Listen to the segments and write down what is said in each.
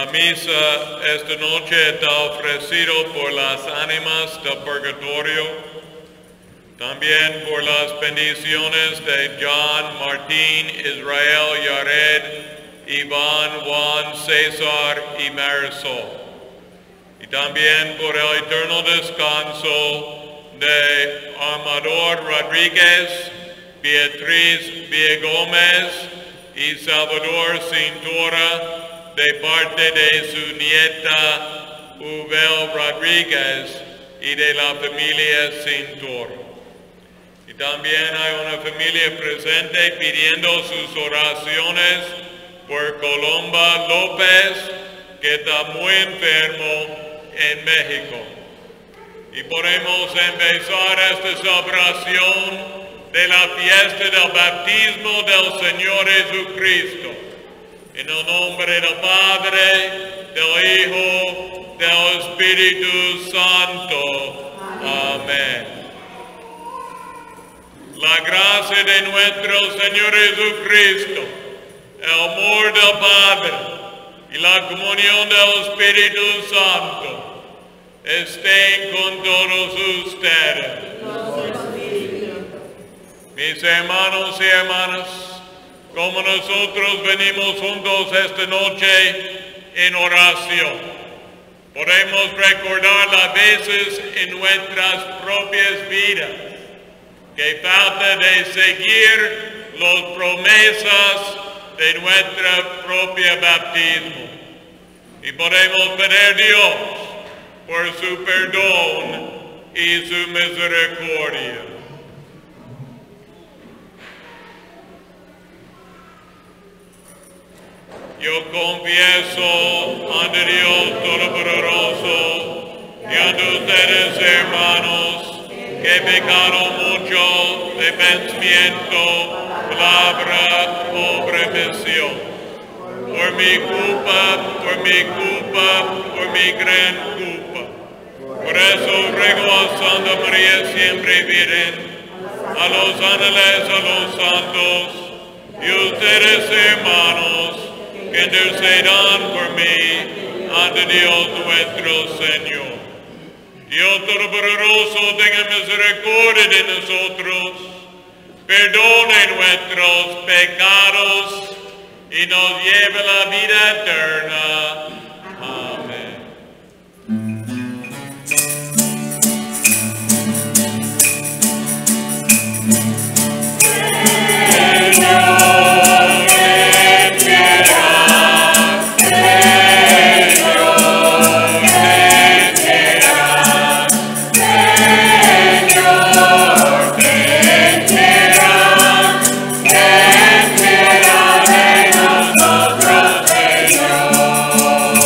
La misa esta noche está ofrecido por las ánimas del purgatorio, también por las bendiciones de John, Martín, Israel, Yared, Iván, Juan, César y Marisol. Y también por el eterno descanso de Amador Rodríguez, Beatriz Villagómez y Salvador Cintura, de parte de su nieta Ubel Rodríguez y de la familia Cintura. Y también hay una familia presente pidiendo sus oraciones por Colomba López, que está muy enfermo en México. Y podemos empezar esta celebración de la fiesta del bautismo del Señor Jesucristo. En el nombre del Padre, del Hijo, del Espíritu Santo. Amén. La gracia de nuestro Señor Jesucristo, el amor del Padre y la comunión del Espíritu Santo estén con todos ustedes. Mis hermanos y hermanas, como nosotros venimos juntos esta noche en oración, podemos recordar las veces en nuestras propias vidas que falta de seguir las promesas de nuestra propia bautismo. Y podemos pedir a Dios por su perdón y su misericordia. Yo confieso ante Dios Todopoderoso y ante ustedes, hermanos, que he pecado mucho de pensamiento, palabra, obra y misión. Por mi culpa, por mi gran culpa. Por eso ruego a Santa María siempre Virgen, a los ángeles, a los santos, y ustedes, hermanos, que intercedan por mí ante Dios nuestro Señor. Dios Todopoderoso, tenga misericordia de nosotros, perdone nuestros pecados y nos lleve a la vida eterna. Amén. Señor,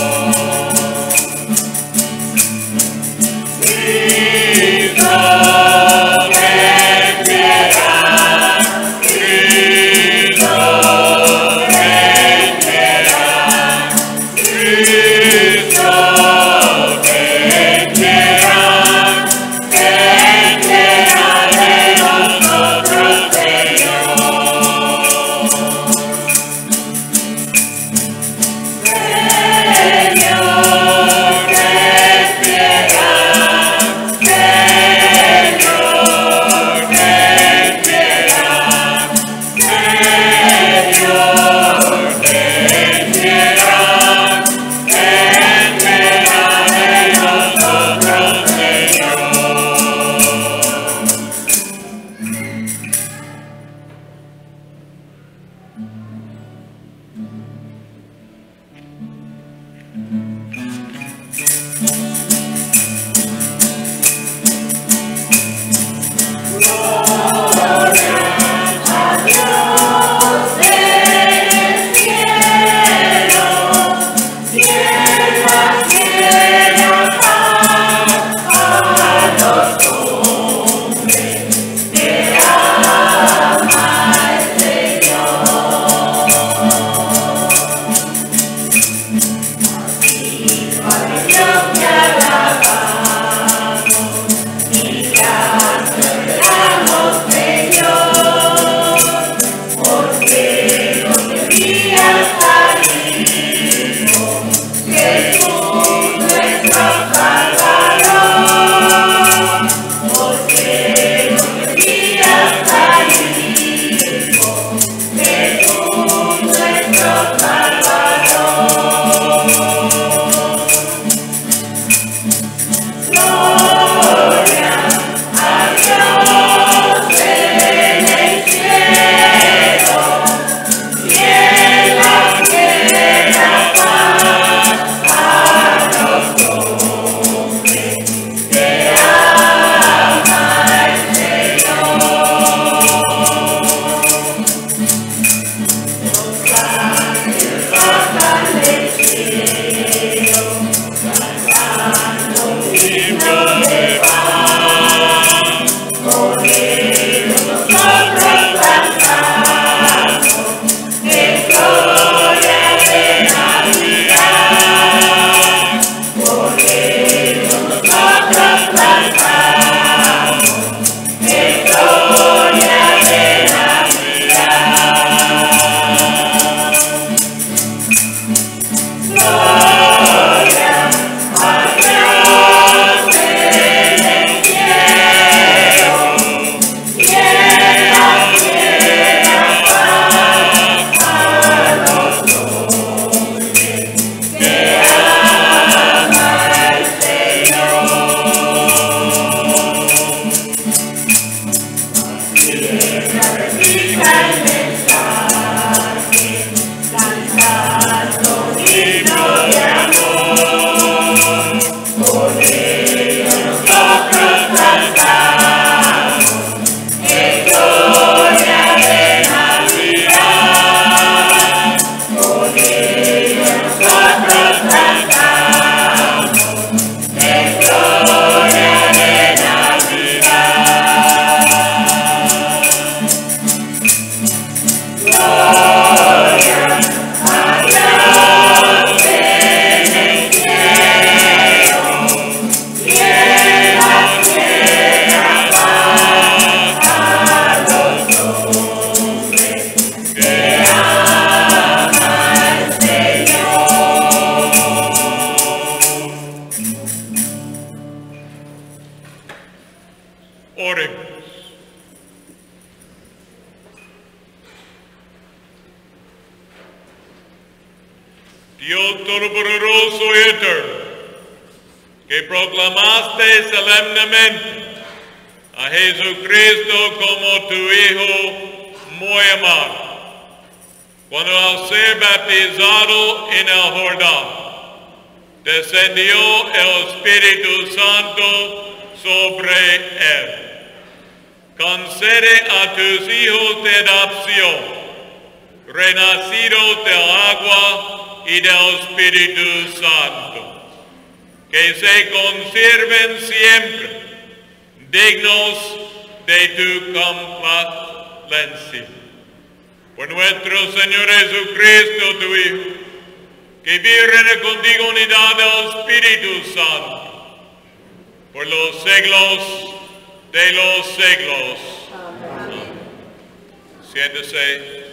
Dios Todopoderoso y Eterno, que proclamaste solemnemente a Jesucristo como tu Hijo muy amado, cuando al ser bautizado en el Jordán, descendió el Espíritu Santo sobre él. Concede a tus hijos de adopción, renacidos del agua y del Espíritu Santo, que se conserven siempre dignos de tu complacencia. Por nuestro Señor Jesucristo, tu Hijo, que vive contigo en unidad del Espíritu Santo, por los siglos de los siglos. Amén. Siéntese.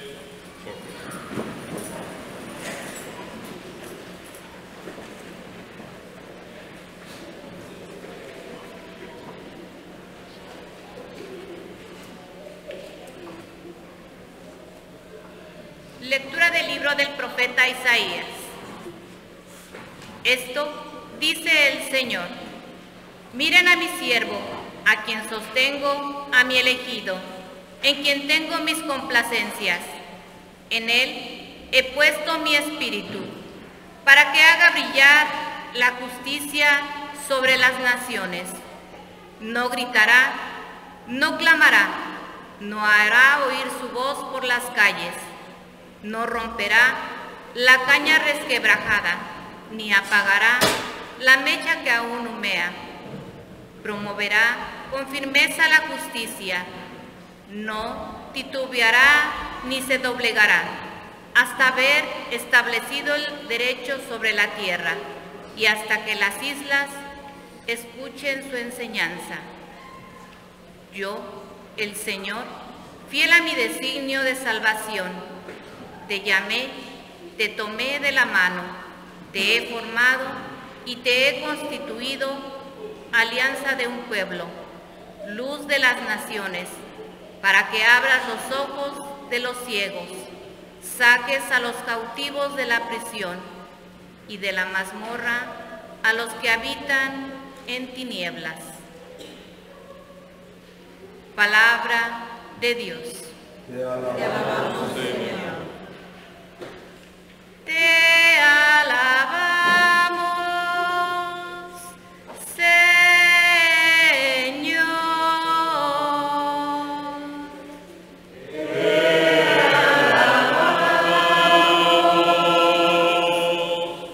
Lectura del libro del profeta Isaías. Esto dice el Señor: miren a mi siervo, a quien sostengo, a mi elegido, en quien tengo mis complacencias. En él he puesto mi espíritu, para que haga brillar la justicia sobre las naciones. No gritará, no clamará, no hará oír su voz por las calles. No romperá la caña resquebrajada, ni apagará la mecha que aún humea. Promoverá con firmeza la justicia, no titubeará ni se doblegará, hasta haber establecido el derecho sobre la tierra y hasta que las islas escuchen su enseñanza. Yo, el Señor, fiel a mi designio de salvación, te llamé, te tomé de la mano, te he formado y te he constituido alianza de un pueblo, luz de las naciones, para que abras los ojos de los ciegos, saques a los cautivos de la prisión y de la mazmorra a los que habitan en tinieblas. Palabra de Dios. Te alabamos, Señor. Te alabamos, Señor. Te alabamos,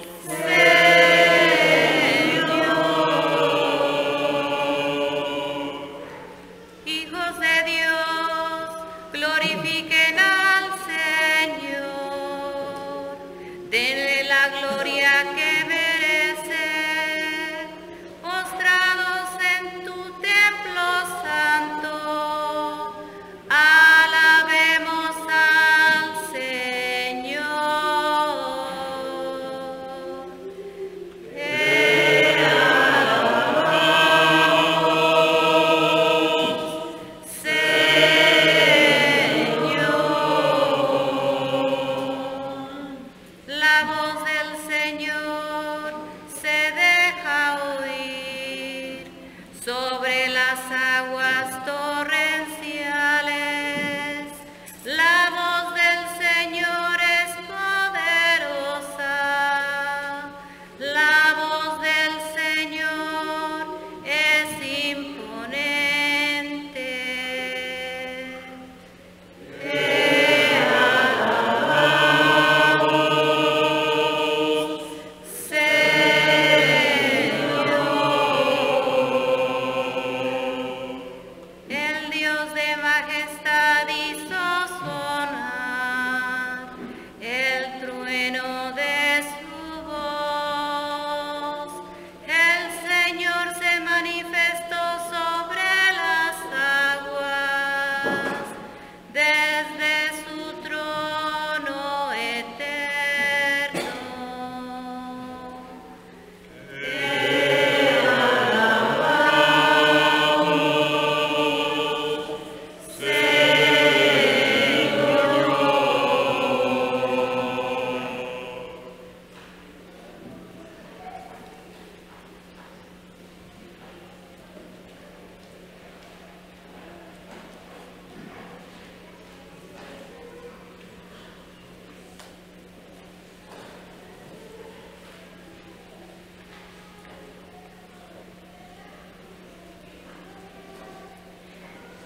Señor. Hijos de Dios, glorifiquen al Señor.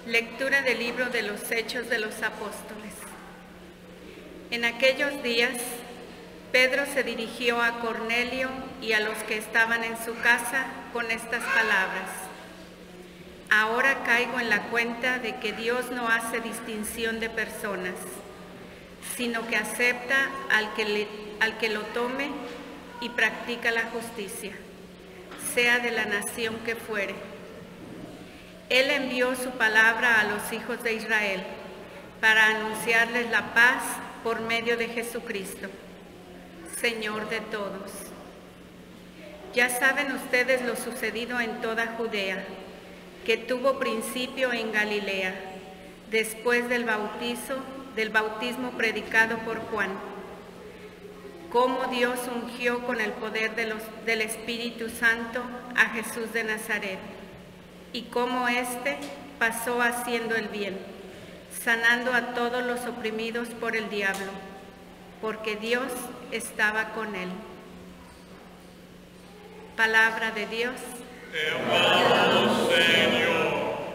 Lectura del libro de los Hechos de los Apóstoles. En aquellos días, Pedro se dirigió a Cornelio y a los que estaban en su casa con estas palabras: Ahora caigo en la cuenta de que Dios no hace distinción de personas, sino que acepta al que lo tome y practica la justicia, sea de la nación que fuere. Él envió su palabra a los hijos de Israel para anunciarles la paz por medio de Jesucristo, Señor de todos. Ya saben ustedes lo sucedido en toda Judea, que tuvo principio en Galilea, después del bautismo predicado por Juan, cómo Dios ungió con el poder del Espíritu Santo a Jesús de Nazaret, y cómo éste pasó haciendo el bien, sanando a todos los oprimidos por el diablo, porque Dios estaba con él. Palabra de Dios. Te amamos, Señor.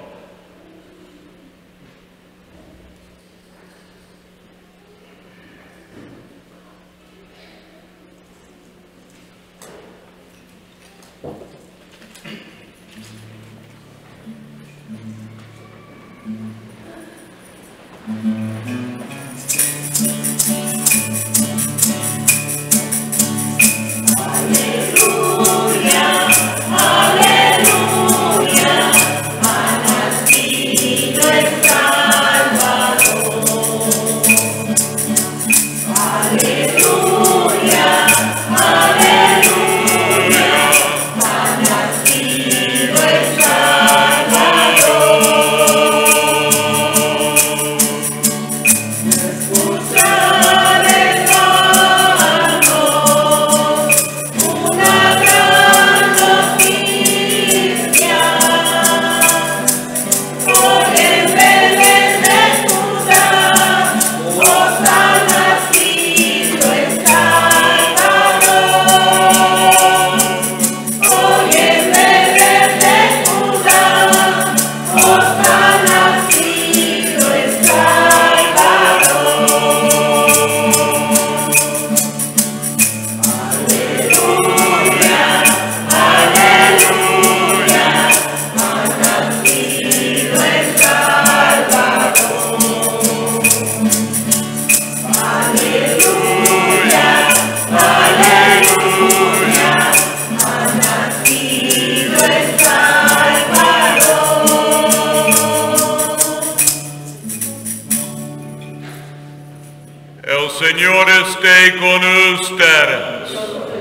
Señor esté con ustedes.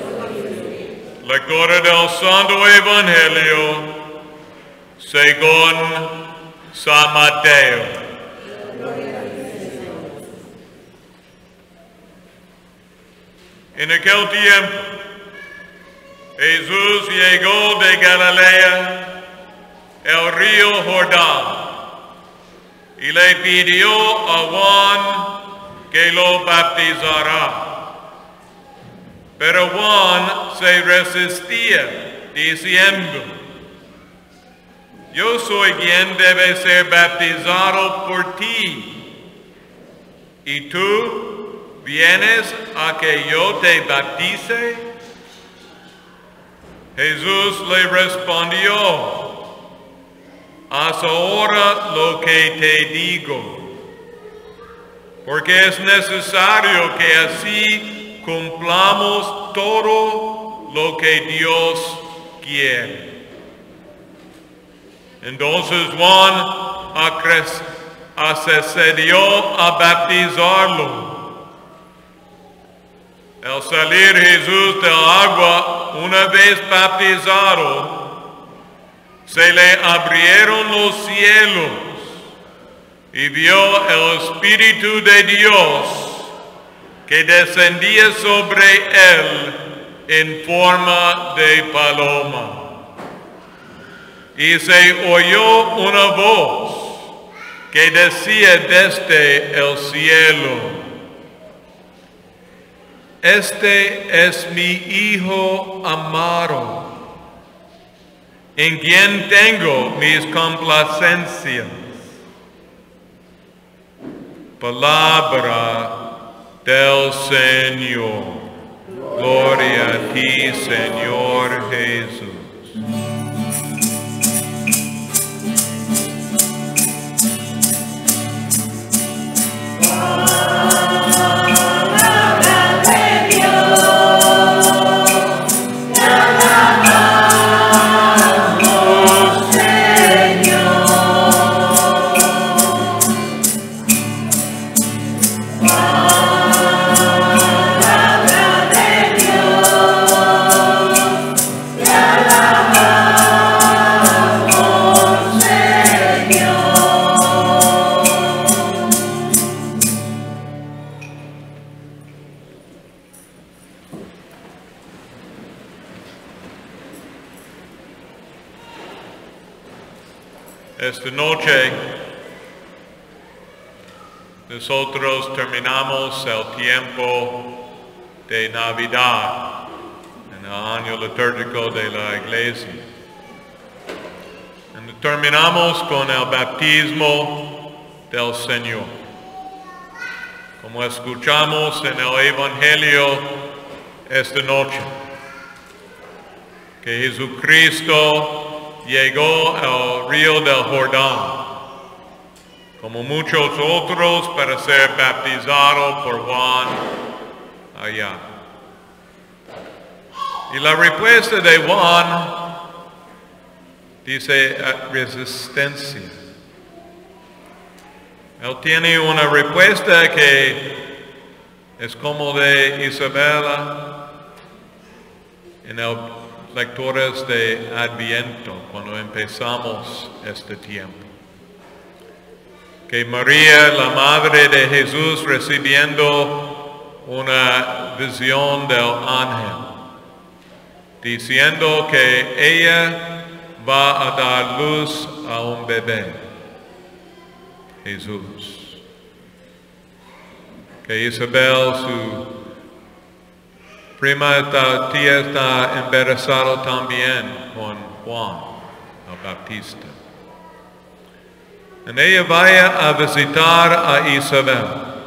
Lectura del Santo Evangelio según San Mateo. En aquel tiempo, Jesús llegó de Galilea, el río Jordán, y le pidió a Juan que lo bautizara. Pero Juan se resistía, diciendo: Yo soy quien debe ser bautizado por ti, ¿y tú vienes a que yo te bautice? Jesús le respondió: Haz ahora lo que te digo, porque es necesario que así cumplamos todo lo que Dios quiere. Entonces Juan accedió a bautizarlo. Al salir Jesús del agua, una vez bautizado, se le abrieron los cielos y vio el Espíritu de Dios que descendía sobre él en forma de paloma. Y se oyó una voz que decía desde el cielo: Este es mi Hijo amado, en quien tengo mis complacencias. Palabra del Señor. Gloria a ti, Señor Jesús. Esta noche nosotros terminamos el tiempo de Navidad en el año litúrgico de la Iglesia. Y terminamos con el bautismo del Señor. Como escuchamos en el Evangelio esta noche, que Jesucristo llegó al río del Jordán, como muchos otros, para ser bautizado por Juan allá. Y la respuesta de Juan dice resistencia. Él tiene una respuesta que es como de Isabela en el lecturas de Adviento, cuando empezamos este tiempo. Que María, la madre de Jesús, recibiendo una visión del ángel, diciendo que ella va a dar luz a un bebé, Jesús. Que Isabel, su prima tía, está embarazada también con Juan el Bautista. Y ella vaya a visitar a Isabel.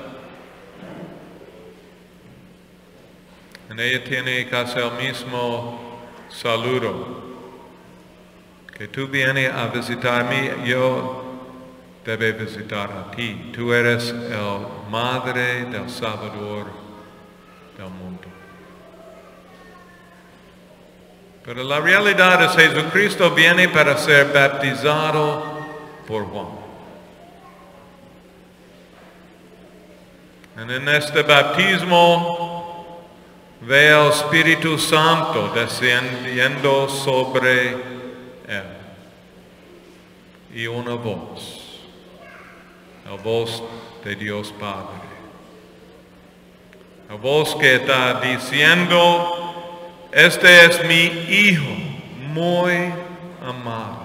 Y ella tiene casi el mismo saludo. Que tú vienes a visitarme, yo debo visitar a ti. Tú eres el madre del Salvador del mundo. Pero la realidad es que Jesucristo viene para ser bautizado por Juan. Y en este bautismo ve el Espíritu Santo descendiendo sobre él. Y una voz, la voz de Dios Padre. La voz que está diciendo: este es mi Hijo muy amado.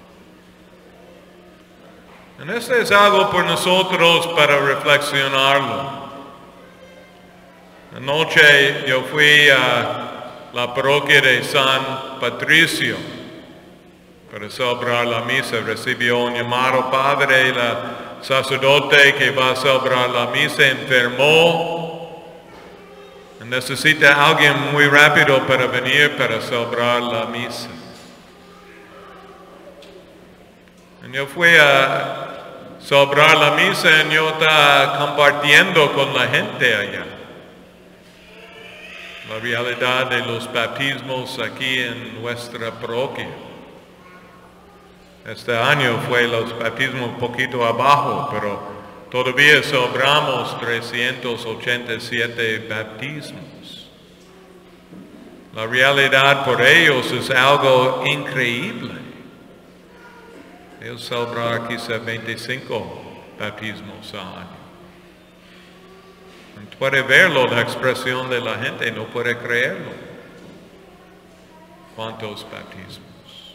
Y esto es algo por nosotros para reflexionarlo. Anoche yo fui a la parroquia de San Patricio para celebrar la misa. Recibió un llamado padre, el sacerdote que va a celebrar la misa enfermó. Necesita a alguien muy rápido para venir para celebrar la misa. Y yo fui a celebrar la misa y yo estaba compartiendo con la gente allá la realidad de los bautismos aquí en nuestra parroquia. Este año fue los bautismos un poquito abajo, pero todavía celebramos 387 bautismos. La realidad por ellos es algo increíble. Ellos celebran quizá 25 bautismos al año. No puede verlo, la expresión de la gente, no puede creerlo. ¿Cuántos bautismos?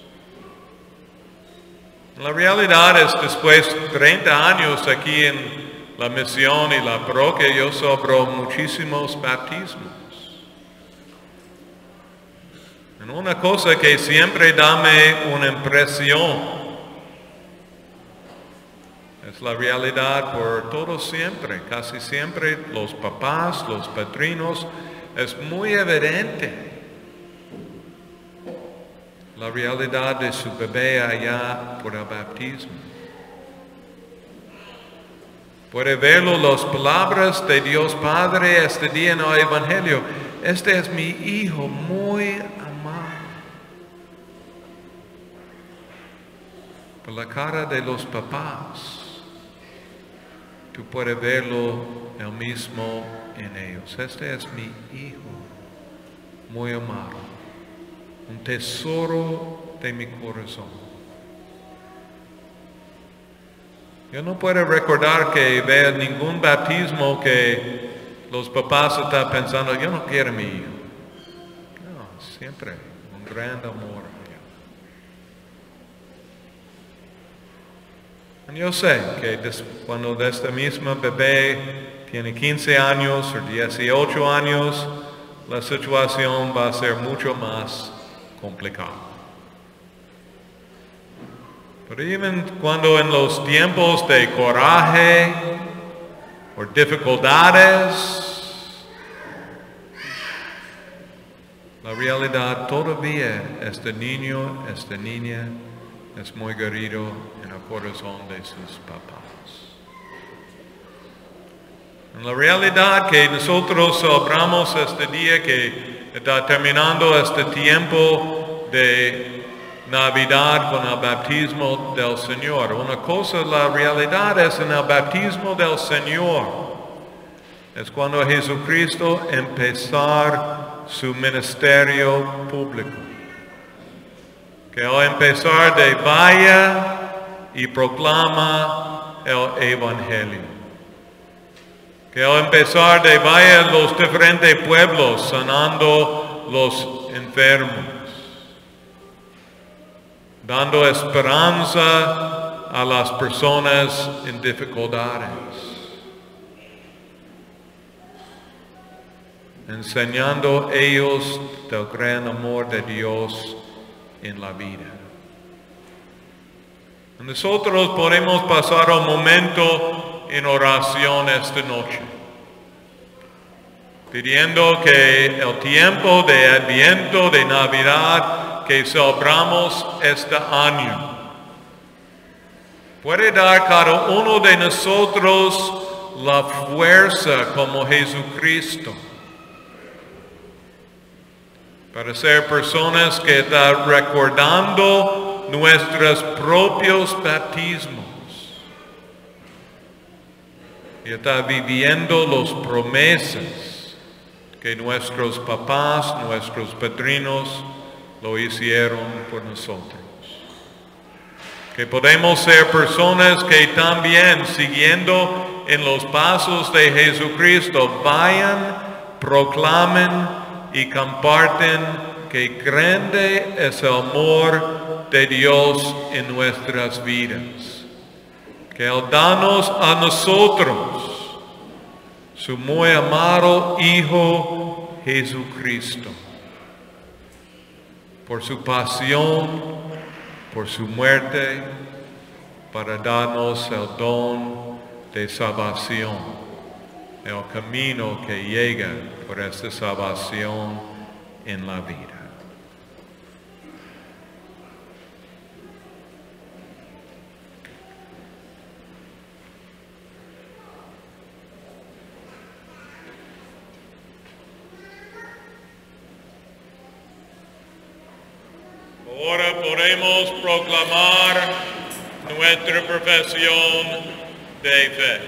La realidad es, después de 30 años aquí en la misión y la parroquia, yo celebro muchísimos bautismos. Y una cosa que siempre dame una impresión Es la realidad por todo siempre, casi siempre los papás, los padrinos, es muy evidente la realidad de su bebé allá por el bautismo. Puede verlo las palabras de Dios Padre este día en el Evangelio. Este es mi hijo muy amado. Por la cara de los papás, tú puedes verlo el mismo en ellos. Este es mi hijo muy amado, un tesoro de mi corazón. Yo no puedo recordar que vea ningún bautismo que los papás están pensando, yo no quiero a mi hijo. No, siempre un gran amor. Yo sé que cuando este mismo bebé tiene 15 años o 18 años, la situación va a ser mucho más complicada. Pero even cuando en los tiempos de coraje o dificultades, la realidad todavía este niño, esta niña es muy querido en el corazón de sus papás. En la realidad que nosotros celebramos este día que está terminando este tiempo de Navidad con el bautismo del Señor. Una cosa, la realidad es en el bautismo del Señor. Es cuando Jesucristo empezar su ministerio público. Que al empezar de vaya y proclama el Evangelio. Que al empezar de vaya a los diferentes pueblos sanando los enfermos. Dando esperanza a las personas en dificultades. Enseñando a ellos del gran amor de Dios en la vida. Nosotros podemos pasar un momento en oración esta noche, pidiendo que el tiempo de Adviento, de Navidad, que celebramos este año, puede dar cada uno de nosotros la fuerza como Jesucristo para ser personas que están recordando nuestros propios bautismos y están viviendo las promesas que nuestros papás, nuestros padrinos lo hicieron por nosotros. Que podemos ser personas que también, siguiendo en los pasos de Jesucristo, vayan, proclamen y comparten que grande es el amor de Dios en nuestras vidas. Que Él danos a nosotros su muy amado Hijo Jesucristo. Por su pasión, por su muerte, para darnos el don de salvación, el camino que llega por esta salvación en la vida. Ahora podemos proclamar nuestra profesión de fe.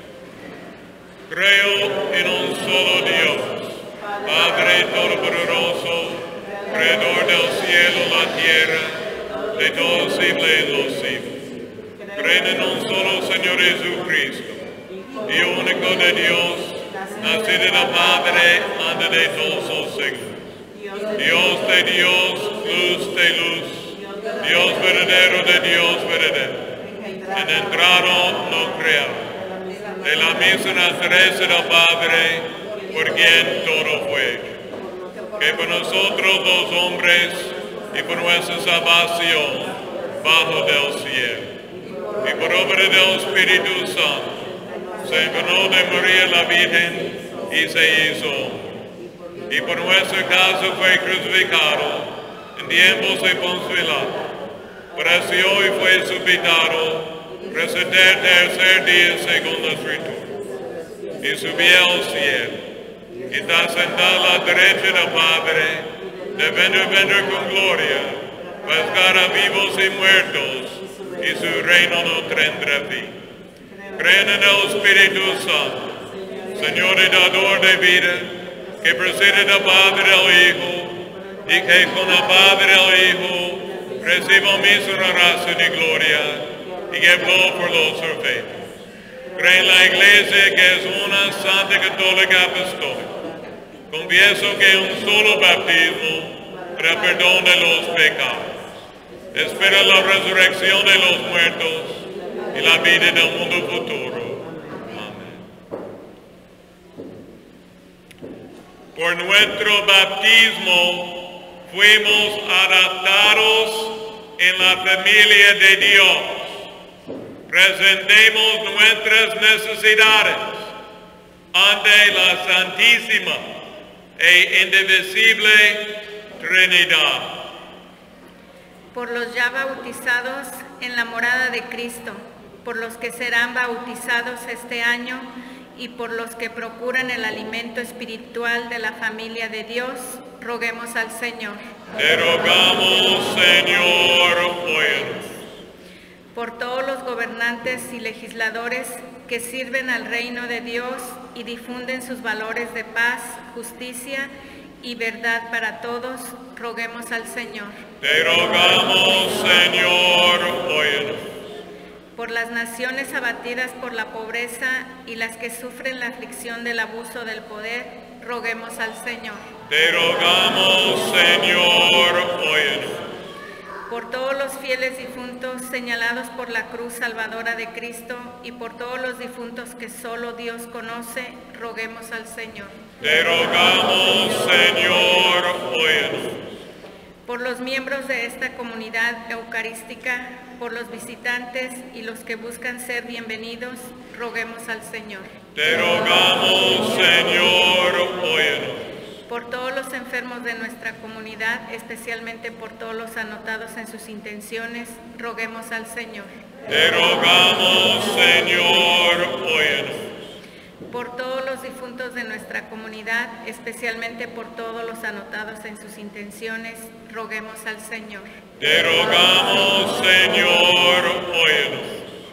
Creo en un solo Dios, Padre Todopoderoso, Creador del cielo y la tierra, de todo posible en los siglos. Creo en un solo Señor Jesucristo, Hijo único de Dios, nacido de la Madre antes de todos los siglos. Dios de Dios, luz de luz, Dios verdadero de Dios verdadero, engendrado, no creado, de la misma naturaleza del Padre, por quien todo fue hecho, que por nosotros los hombres y por nuestra salvación, bajo del cielo, y por obra del Espíritu Santo, se encarnó de María la Virgen y se hizo hombre. Y por nuestro caso fue crucificado en tiempos de Poncio Pilato. Padeció y fue resucitado, resucitó el tercer día según la Escritura, y subió al cielo, y está sentado a la derecha del Padre, de venir con gloria, para juzgar a vivos y muertos, y su reino no tendrá fin. Creen en el Espíritu Santo, Señor y dador de vida, que procede del Padre y del Hijo, y que con el Padre y el Hijo reciba misma oración y gloria, y que habló por los perfectos. Creen en la Iglesia, que es una santa católica apostólica. Confieso que un solo bautismo para el perdón de los pecados. Espero la resurrección de los muertos y la vida del mundo futuro. Amén. Por nuestro bautismo fuimos adoptados en la familia de Dios. Presentemos nuestras necesidades ante la Santísima e Indivisible Trinidad. Por los ya bautizados en la morada de Cristo, por los que serán bautizados este año y por los que procuran el alimento espiritual de la familia de Dios, roguemos al Señor. Te rogamos, Señor, óyenos. Por todos los gobernantes y legisladores que sirven al reino de Dios y difunden sus valores de paz, justicia y verdad para todos, roguemos al Señor. Te rogamos, Señor, óyenos. Por las naciones abatidas por la pobreza y las que sufren la aflicción del abuso del poder, roguemos al Señor. Te rogamos, Señor, óyenos. Por todos los fieles difuntos señalados por la cruz salvadora de Cristo y por todos los difuntos que solo Dios conoce, roguemos al Señor. Te rogamos, Señor, óyenos. Por los miembros de esta comunidad eucarística, por los visitantes y los que buscan ser bienvenidos, roguemos al Señor. Te rogamos, Señor, óyenos. Por todos los enfermos de nuestra comunidad, especialmente por todos los anotados en sus intenciones, roguemos al Señor. Te rogamos, Señor, óyenos. Por todos los difuntos de nuestra comunidad, especialmente por todos los anotados en sus intenciones, roguemos al Señor. Te rogamos, Señor, óyenos.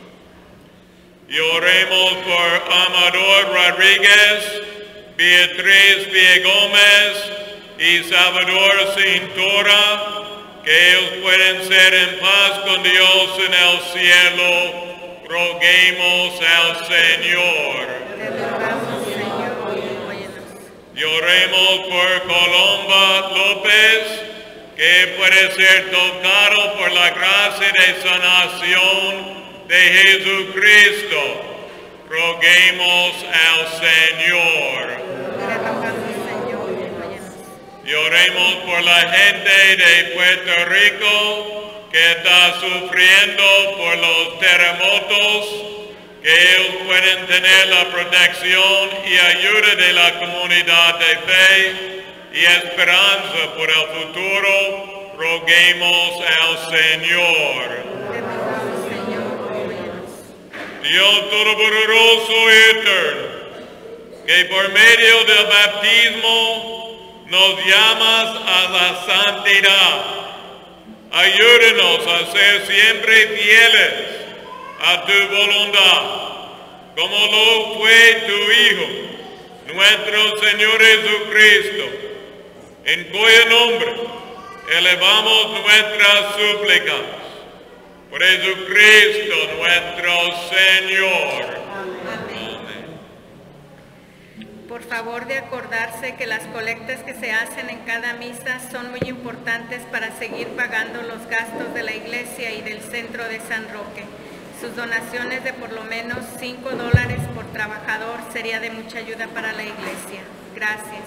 Y oremos por Amador Rodríguez, Beatriz Villagómez y Salvador Cintura, que ellos pueden ser en paz con Dios en el cielo. Roguemos al Señor. Te rogamos, Señor, óyenos. Y oremos por Colomba López, que puede ser tocado por la gracia de sanación de Jesucristo. Roguemos al Señor. Te rogamos, Señor, óyenos. Y oremos por la gente de Puerto Rico que está sufriendo por los terremotos, que ellos pueden tener la protección y ayuda de la comunidad de fe y esperanza por el futuro. Roguemos al Señor. Te rogamos, Señor, óyenos. Dios Todopoderoso y eterno, que por medio del bautismo nos llamas a la santidad, ayúdenos a ser siempre fieles a tu voluntad, como lo fue tu Hijo, nuestro Señor Jesucristo, en cuyo nombre elevamos nuestras súplicas. Por Jesucristo nuestro Señor. Amén. Por favor de acordarse que las colectas que se hacen en cada misa son muy importantes para seguir pagando los gastos de la iglesia y del centro de San Roque. Sus donaciones de por lo menos $5 por trabajador sería de mucha ayuda para la iglesia. Gracias.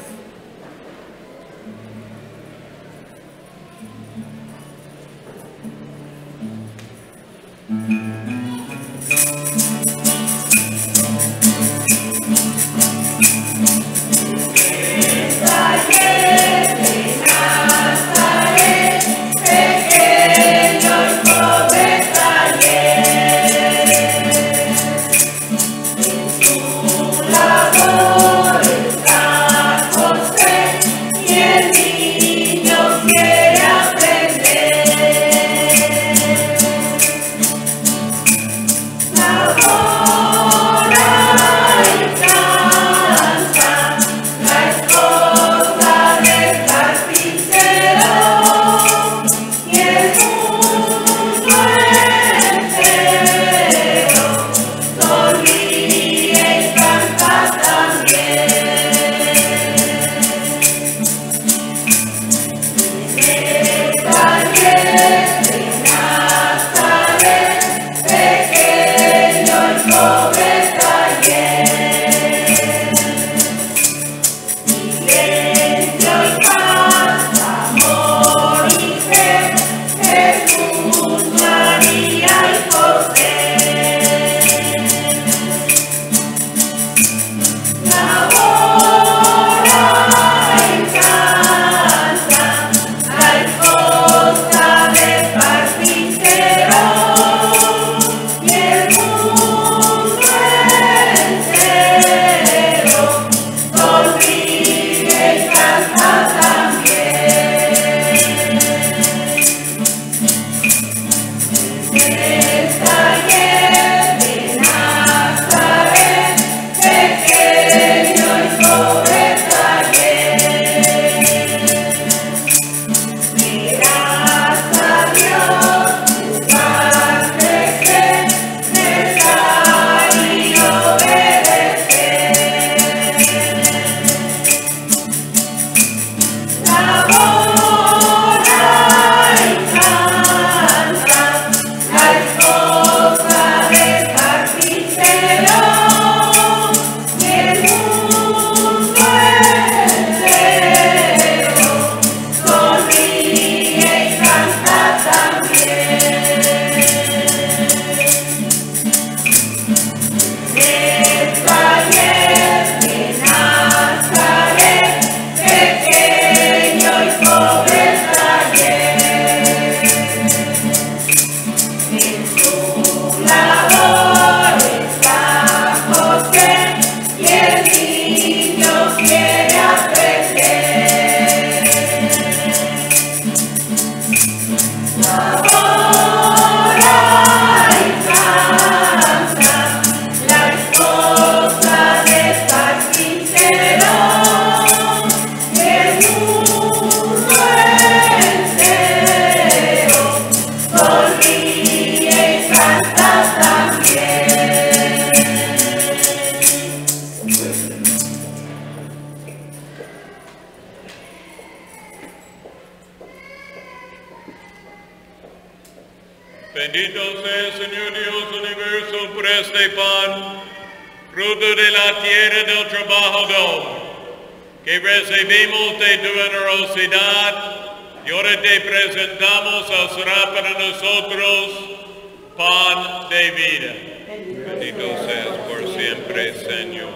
Bendito sea el Señor Dios del universo por este pan, fruto de la tierra del trabajo del hombre, que recibimos de tu generosidad, y ahora te presentamos al será para nosotros pan de vida. Bendito seas por siempre, Señor.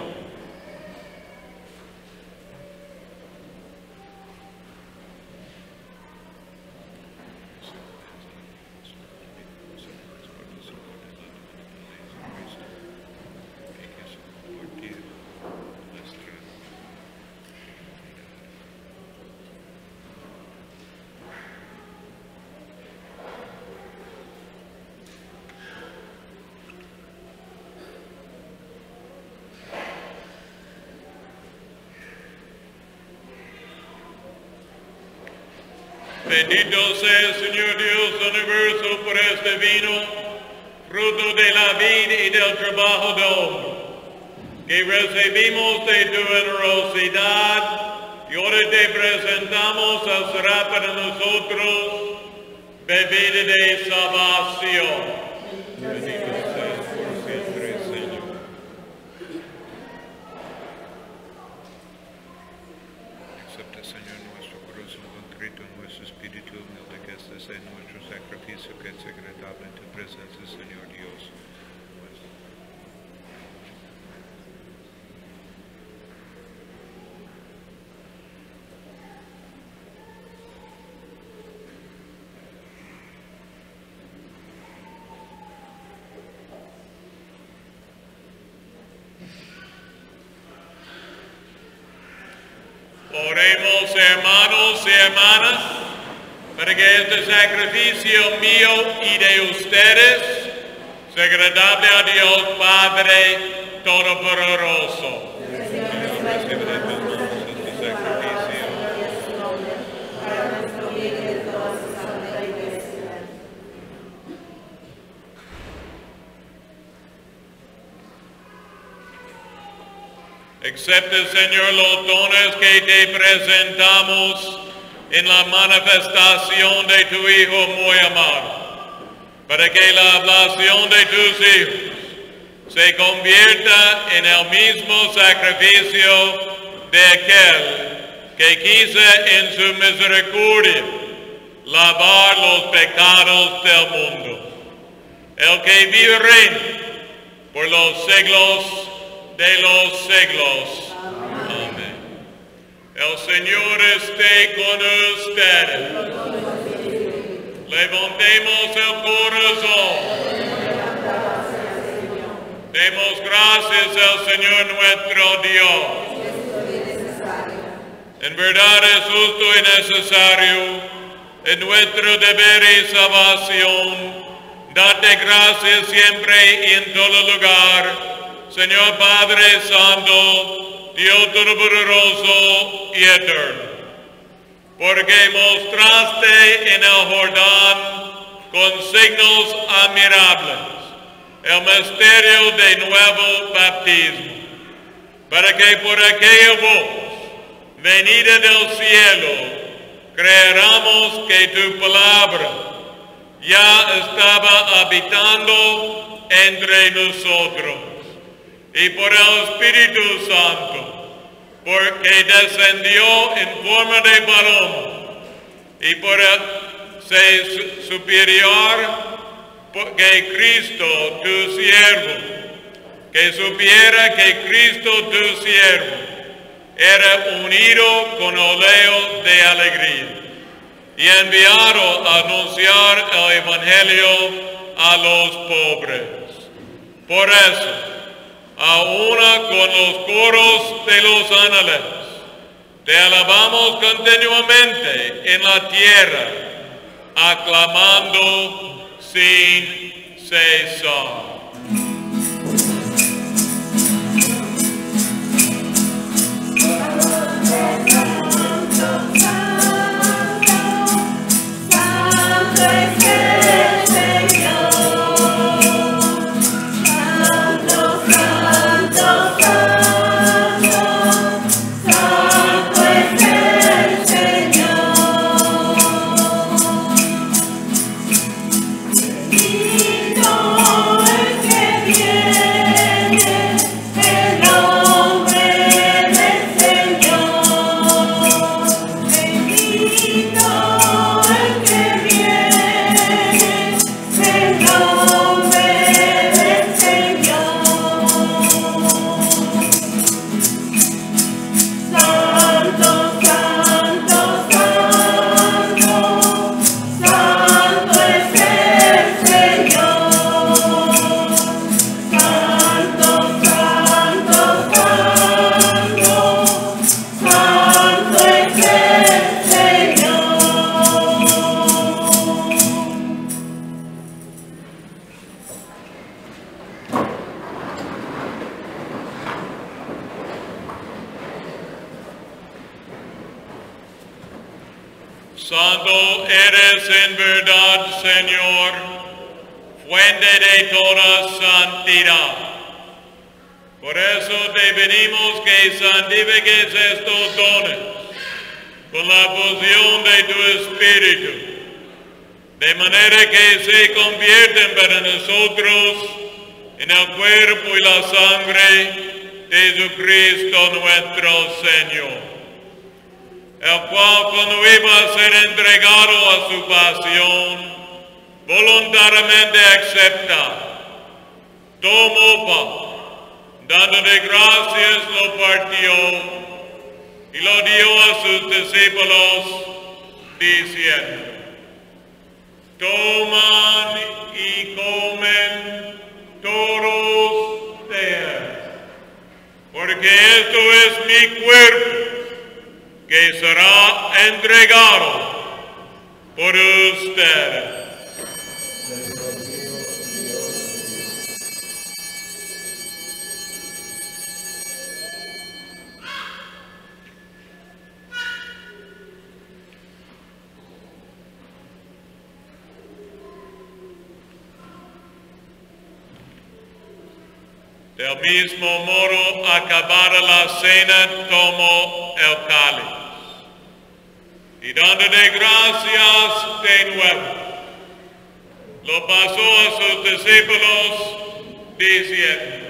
Bendito sea el Señor Dios del universo por este vino, fruto de la vida y del trabajo del hombre, que recibimos de tu generosidad, y ahora te presentamos al será para nosotros bebida de salvación. Bendito seas por siempre, Señor. Acepta, Señor, nuestro corazón contrito, nuestro espíritu humilde, que este sea nuestro sacrificio, que es agradable en tu presencia, Señor Dios. Oremos, hermanos y hermanas, para que este sacrificio mío y de ustedes sea agradable a Dios Padre Todopoderoso. Acepta, Señor, los dones que te presentamos en la manifestación de tu Hijo muy amado, para que la oblación de tus hijos se convierta en el mismo sacrificio de aquel que quiso en su misericordia lavar los pecados del mundo, el que vive y reina por los siglos de los siglos. Amén. El Señor esté con ustedes. Levantemos el corazón. Demos gracias al Señor nuestro Dios. En verdad es justo y necesario, en nuestro deber y salvación, darte gracias siempre y en todo lugar, Señor Padre Santo, Dios Todopoderoso y Eterno, porque mostraste en el Jordán con signos admirables el misterio de nuevo bautismo, para que por aquella voz venida del cielo creéramos que tu palabra ya estaba habitando entre nosotros. Y por el Espíritu Santo, porque descendió en forma de paloma, y por el ser superior, que Cristo, tu siervo, que supiera que Cristo, tu siervo, era unido con oleo de alegría, y enviado a anunciar el Evangelio a los pobres. Por eso, a una con los coros de los ángeles, te alabamos continuamente en la tierra, aclamando sin cesar. Señor. Santo eres en verdad, Señor, fuente de toda santidad. Por eso te pedimos que santifiques estos dones con la fusión de tu Espíritu, de manera que se convierten para nosotros en el cuerpo y la sangre de Jesucristo nuestro Señor, el cual cuando iba a ser entregado a su pasión, voluntariamente acepta, tomó pan, dándole gracias lo partió y lo dio a sus discípulos, diciendo: toman y comen todos de él, porque esto es mi cuerpo, que será entregado por ustedes. Del mismo modo, acabada la cena, tomó el cáliz y dándole gracias de nuevo, lo pasó a sus discípulos, diciendo: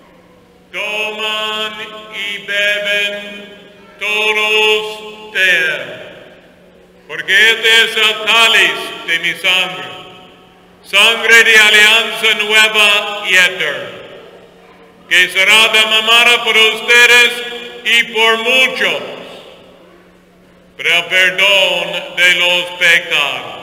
toman y beben todos de él, porque este es el cáliz de mi sangre, sangre de alianza nueva y eterna, que será derramada por ustedes y por muchos para el perdón de los pecados.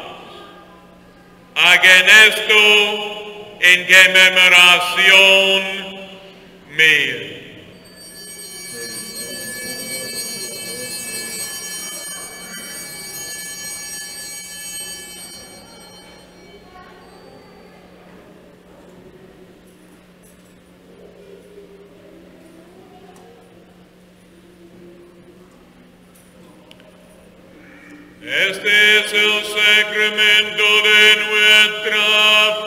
Hagan esto en conmemoración mía. Este es el sacramento de nuestra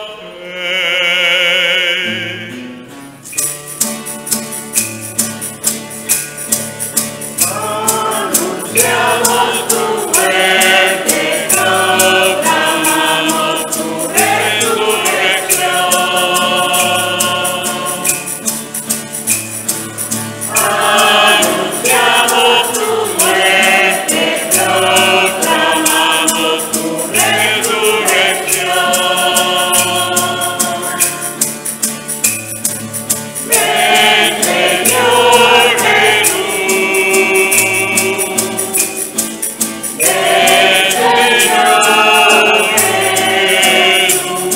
fe. Anunciamos tu muerte, proclamamos tu resurrección. Anunciamos tu muerte, proclamamos tu resurrección. Ven, Señor Jesús. Ven, Señor Jesús.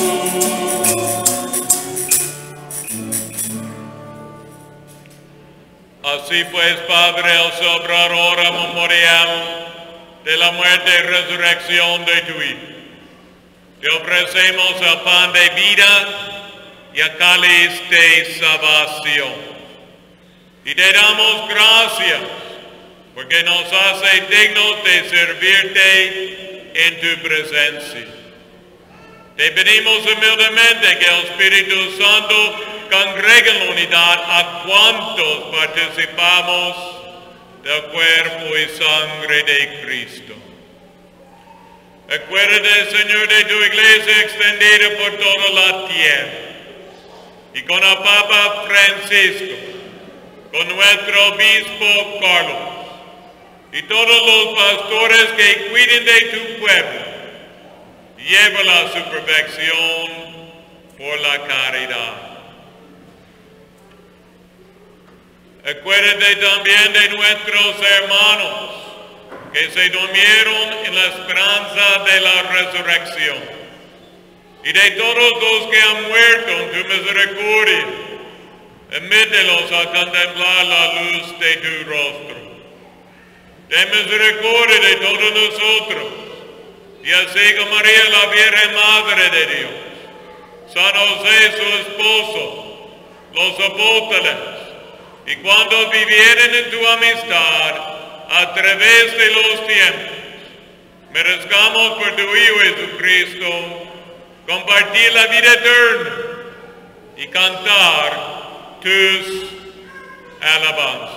Así pues, Padre, al celebrar ahora memorial de la muerte y resurrección de tu Hijo, te ofrecemos el pan de vida y el cáliz de salvación. Y te damos gracias porque nos hace dignos de servirte en tu presencia. Te pedimos humildemente que el Espíritu Santo congregue en la unidad a cuantos participamos del cuerpo y sangre de Cristo. Acuérdate, Señor, de tu iglesia extendida por toda la tierra, y con el Papa Francisco, con nuestro obispo Carlos, y todos los pastores que cuiden de tu pueblo, llévala a su perfección por la caridad. Acuérdate también de nuestros hermanos que se durmieron en la esperanza de la resurrección, y de todos los que han muerto en tu misericordia, admítelos a contemplar la luz de tu rostro. Ten misericordia de todos nosotros, y así como María, la Virgen Madre de Dios, San José, su esposo, los apóstoles, y cuando vivieren en tu amistad a través de los tiempos, merezcamos por tu Hijo Jesucristo compartir la vida eterna y cantar tus alabanzas.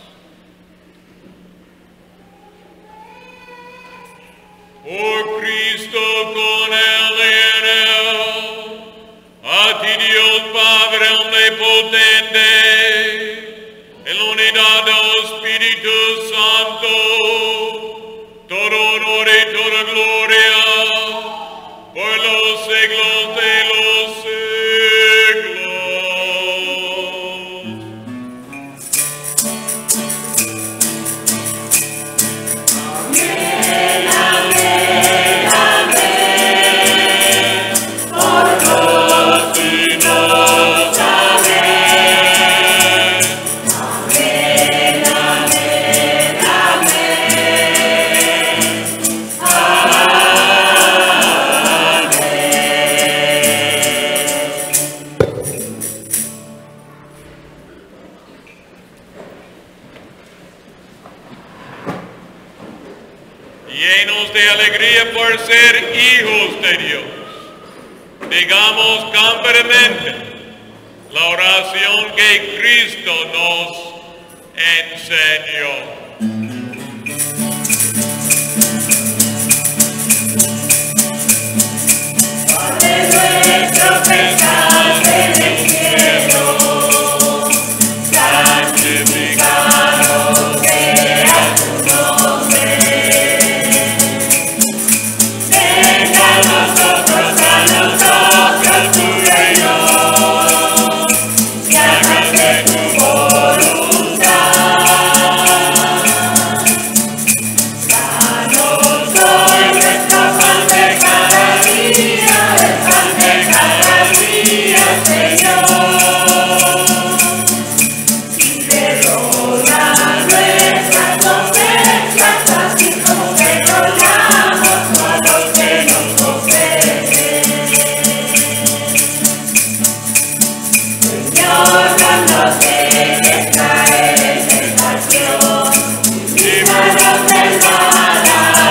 Por Cristo, con Él y en Él, a ti Dios Padre omnipotente, en la unidad del Espíritu Santo, todo honor y toda gloria, por los siglos de los siglos. Llenos de alegría por ser hijos de Dios, digamos cámparamente la oración que Cristo nos enseñó. Padre nuestro que estás en el cielo, santificado sea tu nombre. Venga a nosotros tu reino, y hágase tu voluntad. Danos hoy nuestro pan de cada día, el pan de cada día, Señor. Y perdona nuestras ofensas, así como perdonamos a los que nos ofenden. Señor, no nos dejes caer en tentación, líbranos del mal.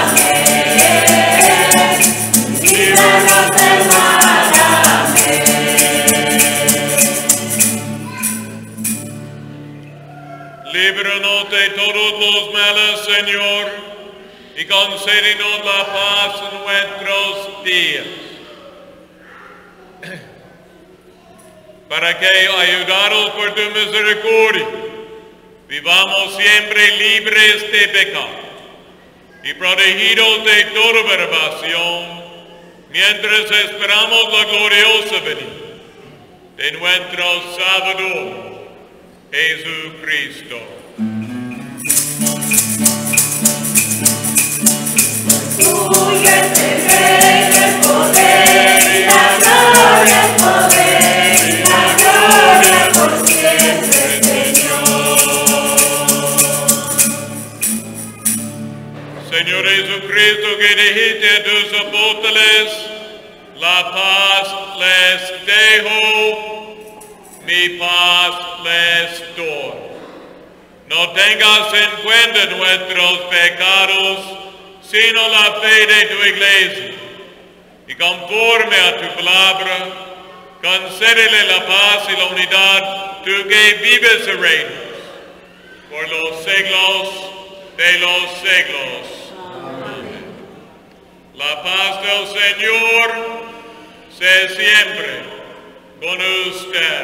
Amén. Líbranos del mal. Líbranos de todos los males, Señor, y concédenos la paz en nuestros días, para que, ayudados por tu misericordia, vivamos siempre libres de pecado y protegidos de toda perturbación, mientras esperamos la gloriosa venida de nuestro Salvador, Jesucristo. Tuyo es el reino, el poder y la gloria, el poder y la gloria por siempre, Señor. Señor Jesucristo, que dijiste a tus apóstoles, la paz les dejo, mi paz les doy. No tengas en cuenta nuestros pecados, sino la fe de tu iglesia. Y conforme a tu palabra, concédele la paz y la unidad, tú que vives y reinas por los siglos de los siglos. Amén. La paz del Señor sea siempre con usted.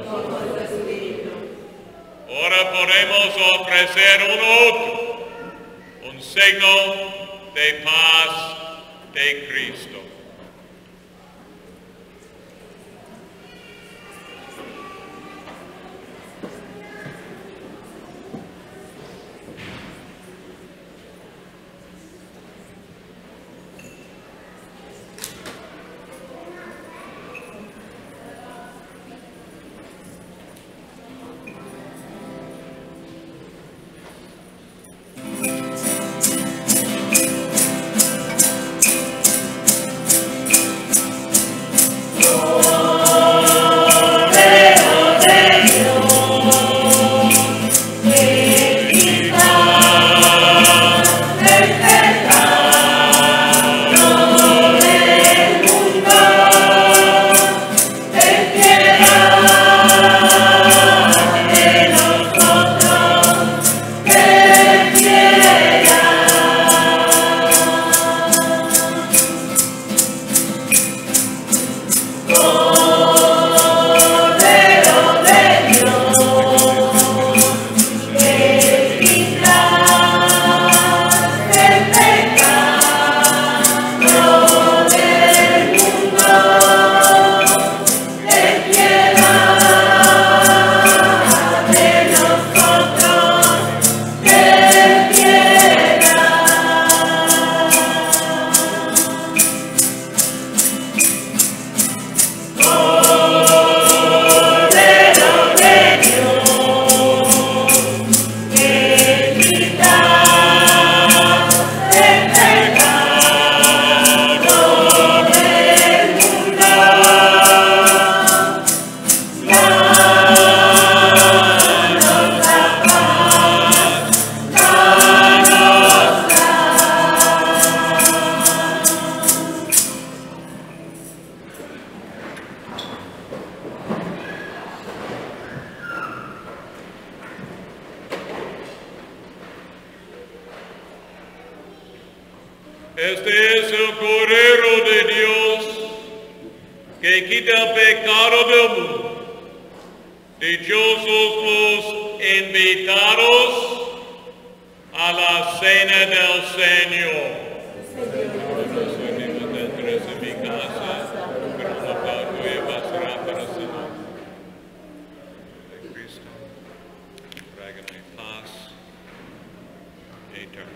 Ahora podemos ofrecer uno a otro un signo de paz de Cristo. Este es el Cordero de Dios que quita el pecado del mundo. Dichosos los invitados a la cena del Señor. Entres en mi casa, pero no pago y basará para cenar. De Cristo, tráiganme paz eterna.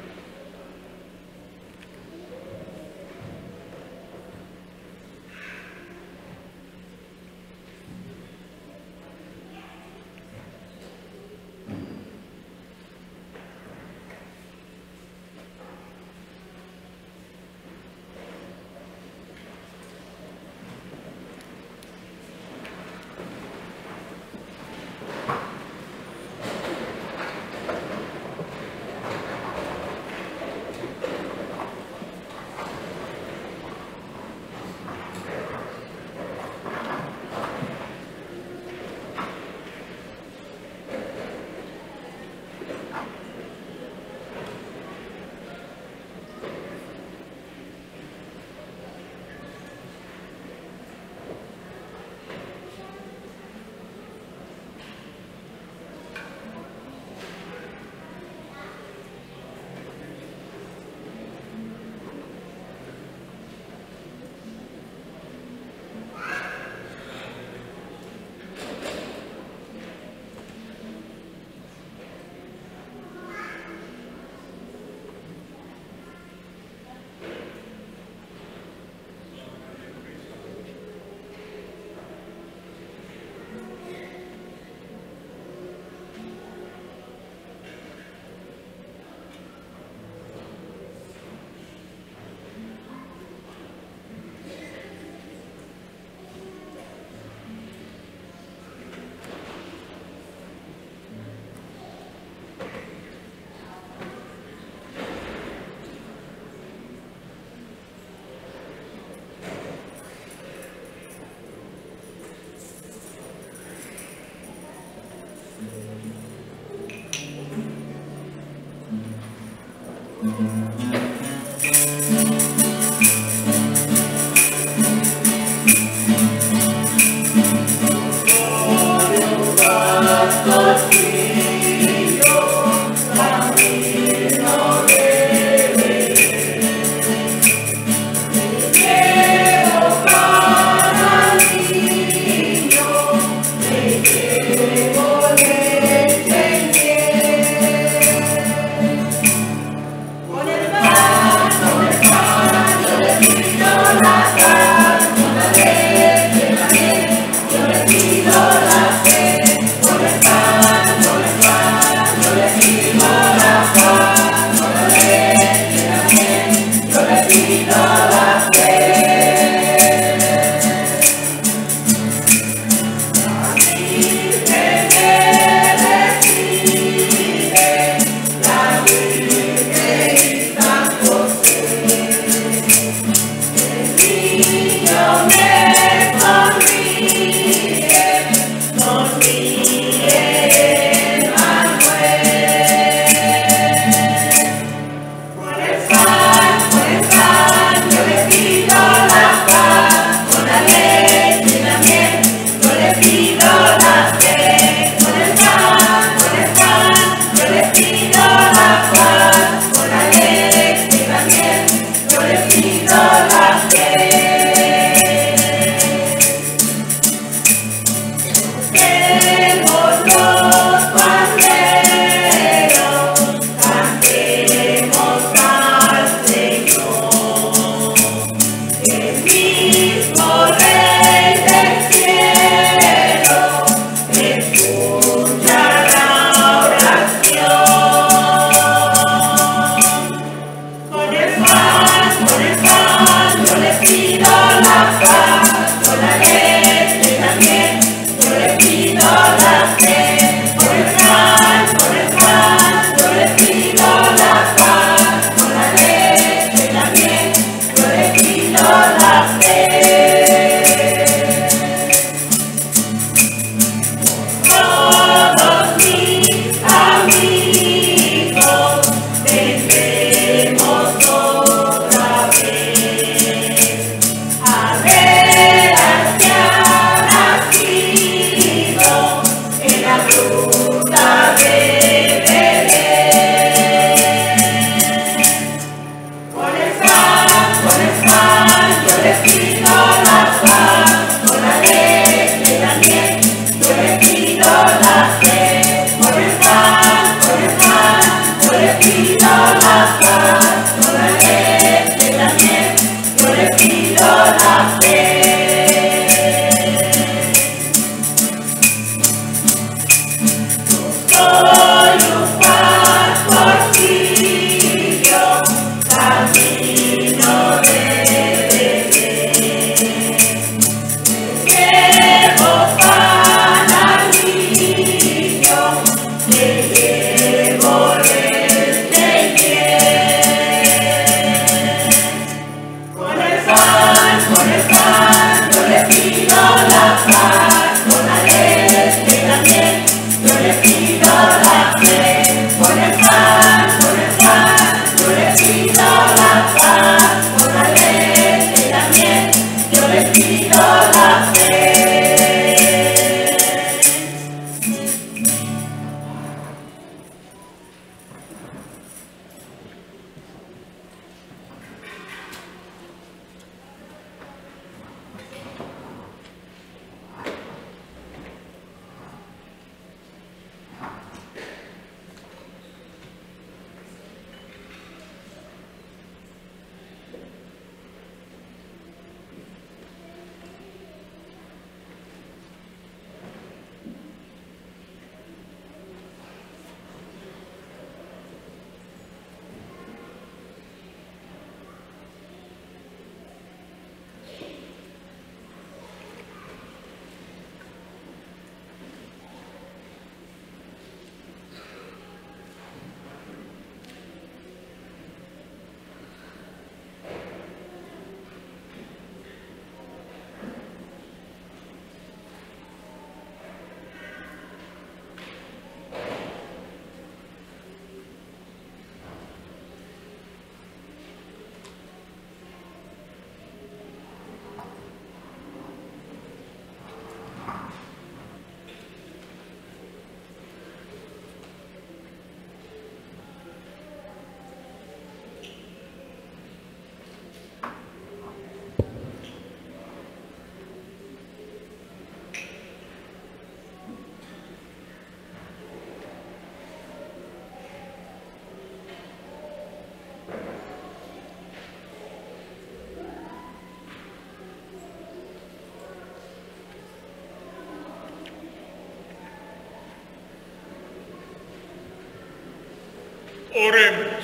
Oremos.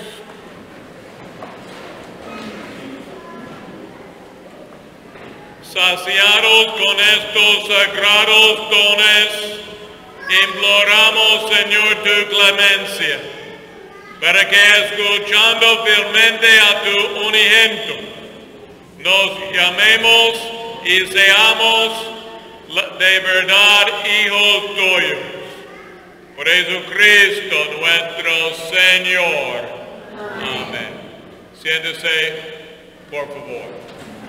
Saciados con estos sagrados dones, imploramos, Señor, tu clemencia, para que escuchando fielmente a tu unigénito, nos llamemos y seamos de verdad hijos tuyos. Por Jesucristo nuestro Señor. Amén. Siéntese, por favor.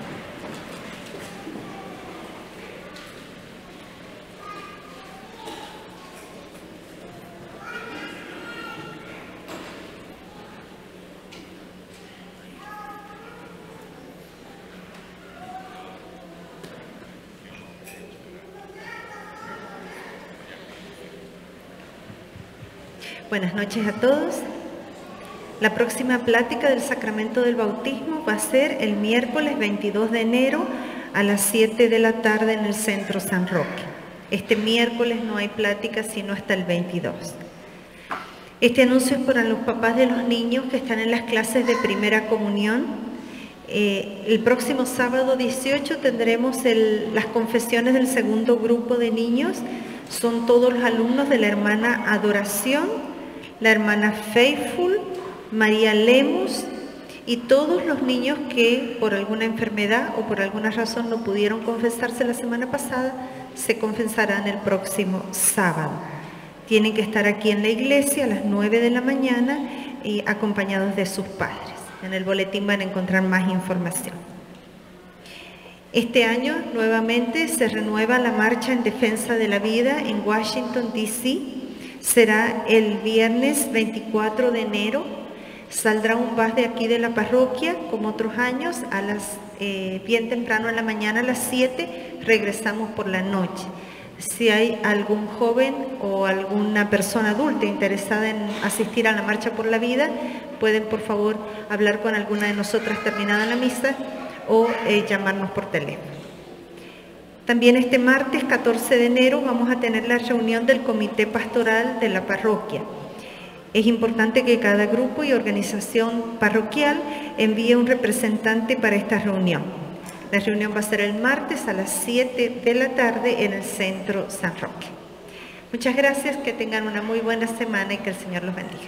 Buenas noches a todos. La próxima plática del sacramento del bautismo va a ser el miércoles 22 de enero a las 7 de la tarde en el Centro San Roque. Este miércoles no hay plática sino hasta el 22. Este anuncio es para los papás de los niños que están en las clases de primera comunión. El próximo sábado 18 tendremos las confesiones del segundo grupo de niños. Son todos los alumnos de la hermana Adoración, la hermana Faithful, María Lemus y todos los niños que por alguna enfermedad o por alguna razón no pudieron confesarse la semana pasada, se confesarán el próximo sábado. Tienen que estar aquí en la iglesia a las 9 de la mañana y acompañados de sus padres. En el boletín van a encontrar más información. Este año nuevamente se renueva la marcha en defensa de la vida en Washington, D.C. Será el viernes 24 de enero. Saldrá un bus de aquí de la parroquia, como otros años, bien temprano en la mañana a las 7, regresamos por la noche. Si hay algún joven o alguna persona adulta interesada en asistir a la Marcha por la Vida, pueden por favor hablar con alguna de nosotras terminada la misa o llamarnos por teléfono. También este martes 14 de enero vamos a tener la reunión del Comité Pastoral de la Parroquia. Es importante que cada grupo y organización parroquial envíe un representante para esta reunión. La reunión va a ser el martes a las 7 de la tarde en el Centro San Roque. Muchas gracias, que tengan una muy buena semana y que el Señor los bendiga.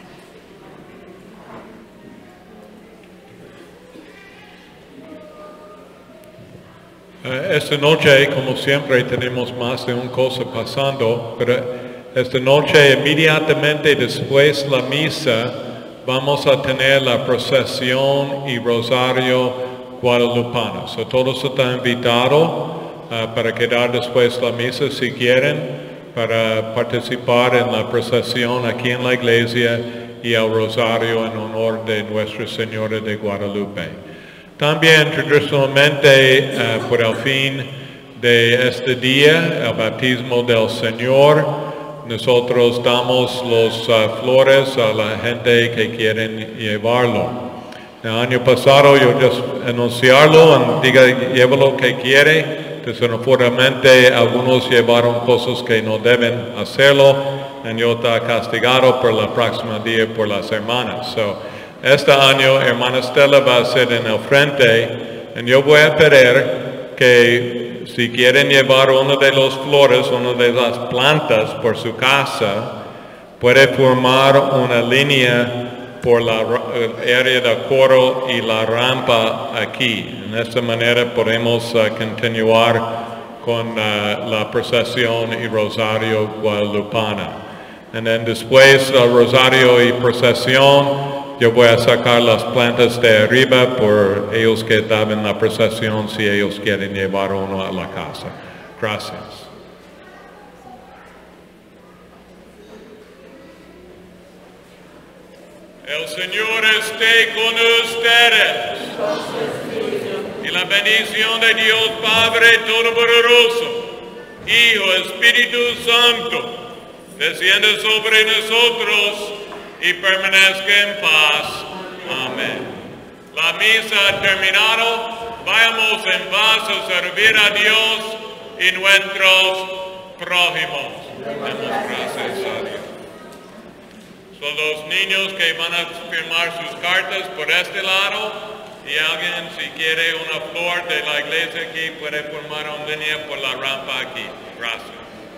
Esta noche, como siempre, tenemos más de una cosa pasando, pero esta noche, inmediatamente después de la misa, vamos a tener la procesión y rosario guadalupano. So, todos están invitados para quedar después de la misa si quieren, para participar en la procesión aquí en la iglesia y el rosario en honor de Nuestra Señora de Guadalupe. También tradicionalmente por el fin de este día, el bautismo del Señor, nosotros damos los flores a la gente que quieren llevarlo. El año pasado yo anunciarlo, diga lleva lo que quiere, desafortunadamente algunos llevaron cosas que no deben hacerlo, y yo está castigado por la próxima día por las hermanas. Este año, hermana Estela va a ser en el frente, y yo voy a pedir que si quieren llevar una de las flores, una de las plantas por su casa, puede formar una línea por la área del coro y la rampa aquí. En esta manera podemos continuar con la procesión y rosario guadalupana. Y después del rosario y procesión, yo voy a sacar las plantas de arriba por ellos que estaban en la procesión si ellos quieren llevar uno a la casa. Gracias. El Señor esté con ustedes. Y la bendición de Dios Padre Todopoderoso, Hijo, Espíritu Santo, descienda sobre nosotros y permanezca en paz. Amén. La misa ha terminado. Vayamos en paz a servir a Dios y nuestros prójimos. Demos gracias a Dios. Son los niños que van a firmar sus cartas por este lado. Y alguien, si quiere una flor de la iglesia aquí, puede formar una línea por la rampa aquí. Gracias.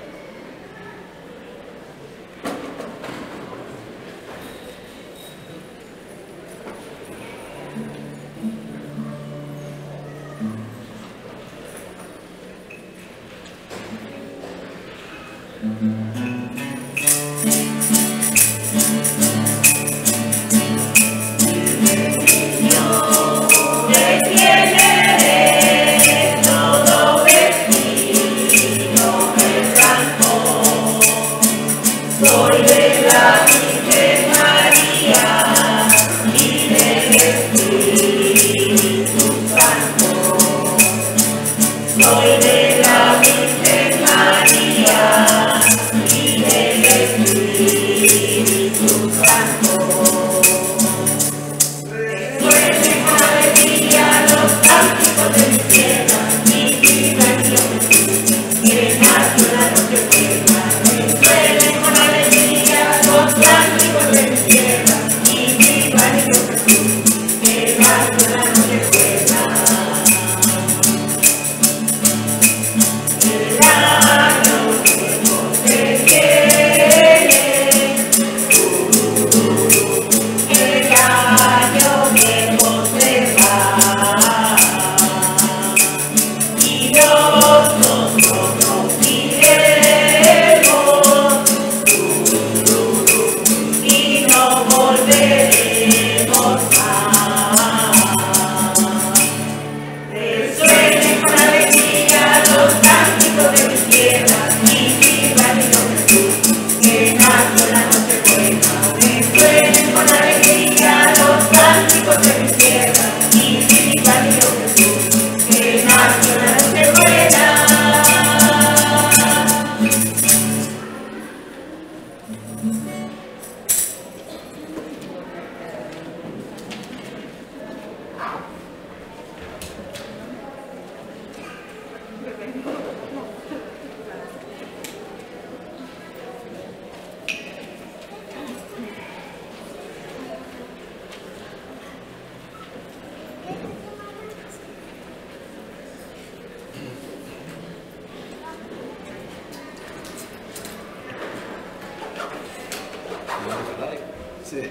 Sí.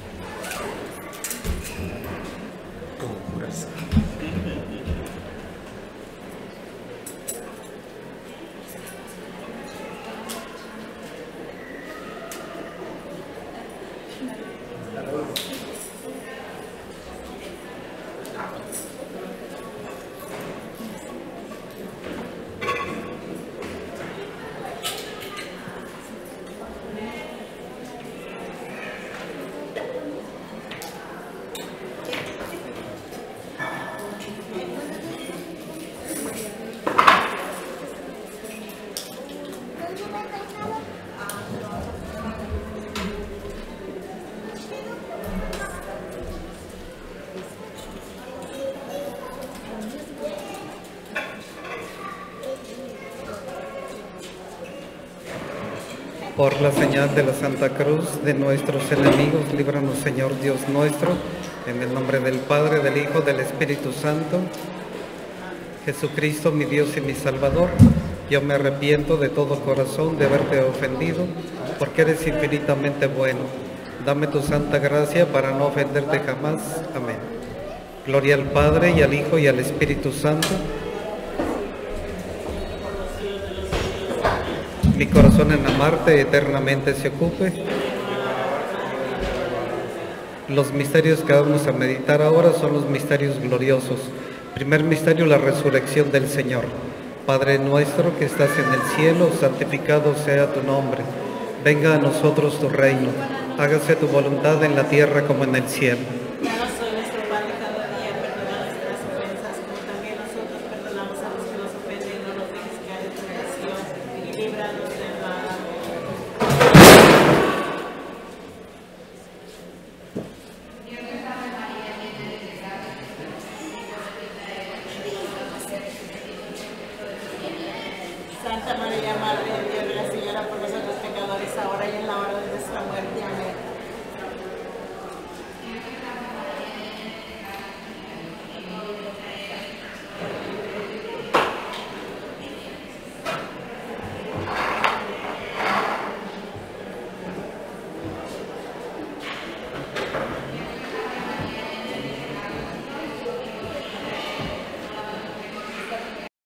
Con fuerza. Por la señal de la Santa Cruz de nuestros enemigos, líbranos, Señor Dios nuestro, en el nombre del Padre, del Hijo, del Espíritu Santo. Jesucristo, mi Dios y mi Salvador, yo me arrepiento de todo corazón de haberte ofendido, porque eres infinitamente bueno. Dame tu santa gracia para no ofenderte jamás. Amén. Gloria al Padre, y al Hijo, y al Espíritu Santo. Mi corazón en amarte eternamente se ocupe. Los misterios que vamos a meditar ahora son los misterios gloriosos. Primer misterio, la resurrección del Señor. Padre nuestro que estás en el cielo, santificado sea tu nombre. Venga a nosotros tu reino. Hágase tu voluntad en la tierra como en el cielo.